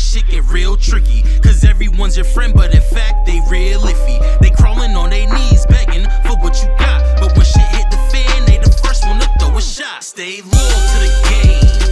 this shit get real tricky. Cause everyone's your friend, but in fact, they real iffy. They crawling on their knees, begging for what you got. But when shit hit the fan, they the first one to throw a shot. Stay loyal to the game.